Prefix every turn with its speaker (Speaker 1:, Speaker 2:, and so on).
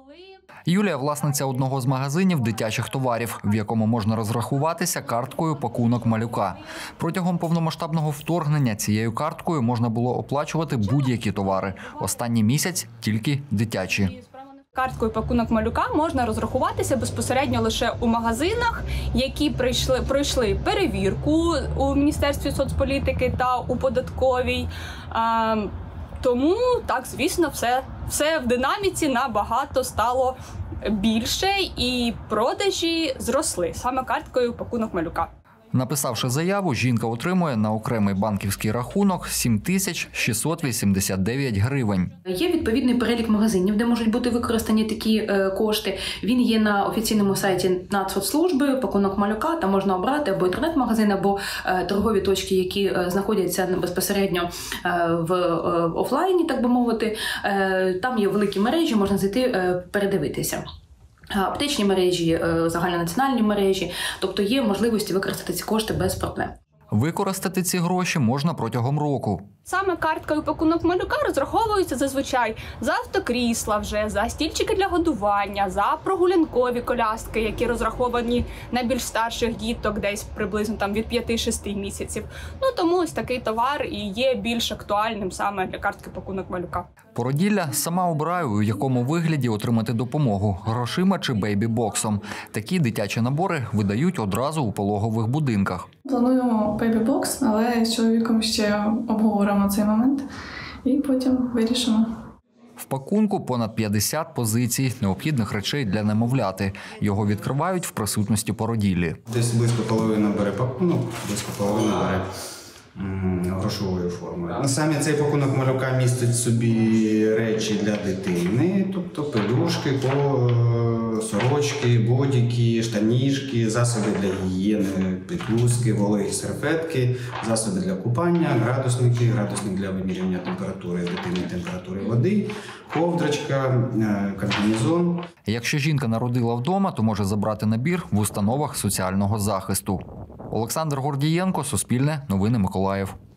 Speaker 1: Юлія – власниця одного з магазинів дитячих товарів, в якому можна розрахуватися карткою «Пакунок малюка». Протягом повномасштабного вторгнення цією карткою можна було оплачувати будь-які товари. Останній місяць – тільки дитячі.
Speaker 2: Карткою «Пакунок малюка» можна розрахуватися безпосередньо лише у магазинах, які пройшли перевірку у Міністерстві соцполітики та у податковій. Тому, так, звісно, все в динаміці набагато стало більше і продажі зросли саме карткою «Пакунок малюка».
Speaker 1: Написавши заяву, жінка отримує на окремий банківський рахунок 7689 гривень.
Speaker 3: Є відповідний перелік магазинів, де можуть бути використані такі кошти. Він є на офіційному сайті Нацсоцслужби, «Пакунок малюка», там можна обрати або інтернет-магазин, або торгові точки, які знаходяться безпосередньо в офлайні, так би мовити. Там є великі мережі, можна зайти передивитися. Аптечні мережі, загальнонаціональні мережі, тобто є можливості використати ці кошти без проблем.
Speaker 1: Використати ці гроші можна протягом року.
Speaker 2: Саме карткою «Пакунок малюка» розраховуються зазвичай за автокрісла вже, за стільчики для годування, за прогулянкові коляски, які розраховані на більш старших діток, десь приблизно там від 5-6 місяців. Тому ось такий товар і є більш актуальним саме для картки «Пакунок малюка».
Speaker 1: Породілля сама обирає, у якому вигляді отримати допомогу – грошима чи бейбі-боксом. Такі дитячі набори видають одразу у пологових будинках.
Speaker 4: Плануємо бейбі-бокс, але з чоловіком ще обговоримо цей момент і потім вирішимо.
Speaker 1: В пакунку понад 50 позицій необхідних речей для немовляти. Його відкривають в присутності породіллі.
Speaker 5: Десь близько половини бере пакунок, близько половини бере грошовою формою. Саме цей пакунок малюка містить в собі речі для дитини, тобто пелюшки, сорочки, бодіки, штанішки, засоби для гігієни, підгузки, вологі серветки, засоби для купання, градусник для вимірювання температури дитини, температури води, ковдрочка, комбінезон.
Speaker 1: Якщо жінка народила вдома, то може забрати набір в установах соціального захисту. Олександр Гордієнко, Суспільне, Новини Миколаїв.